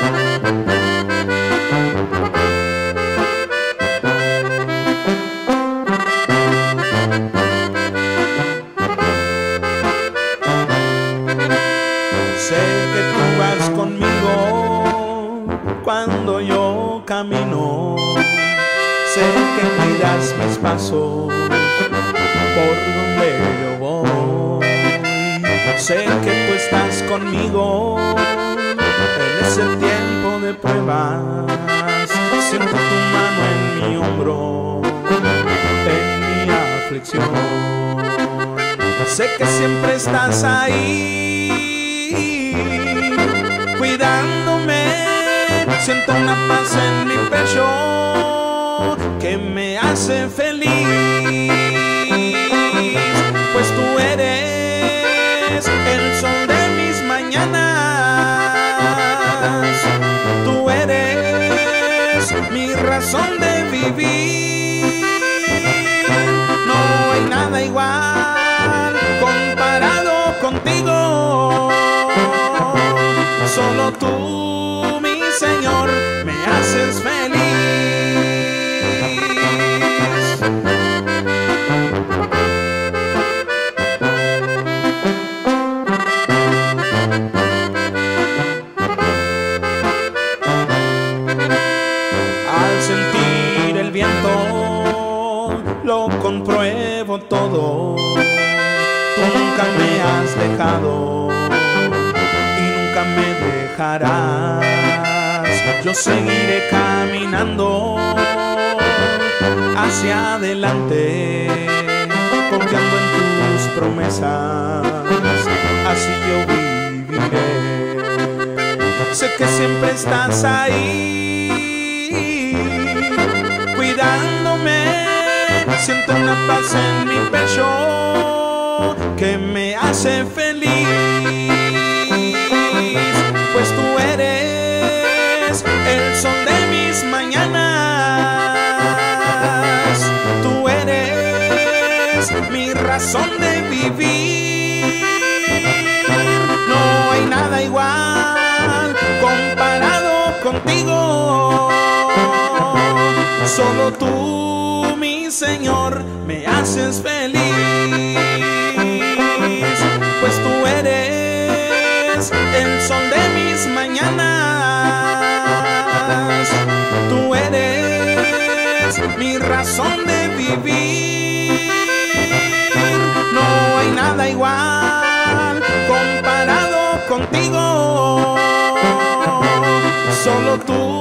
Sé que tú vas conmigo cuando yo camino. Sé que cuidas mis pasos por donde yo voy. Sé que tú estás conmigo en ese tiempo de pruebas. Siento tu mano en mi hombro, en mi aflicción. Sé que siempre estás ahí, cuidándome. Siento una paz en mi pecho que me hace feliz, pues tú eres el sol de mis mañanas. Tú eres mi razón de vivir. No hay nada igual comparado contigo. Solo tú, mi Señor, me haces feliz. Al sentir el viento, lo compruebo todo. Tú nunca me has dejado y nunca me dejarás. Yo seguiré caminando hacia adelante, confiando en tus promesas. Así yo viviré. Sé que siempre estás ahí, cuidándome. Siento una paz en mi pecho que me hace feliz, pues tú eres el sol de mis mañanas. Tú eres mi razón de vivir. No hay nada igual comparado contigo. Solo tú, mi Señor, me haces feliz, pues tú eres el sol de mis mañanas. Tú eres mi razón de vivir. No hay nada igual comparado contigo. Solo tú,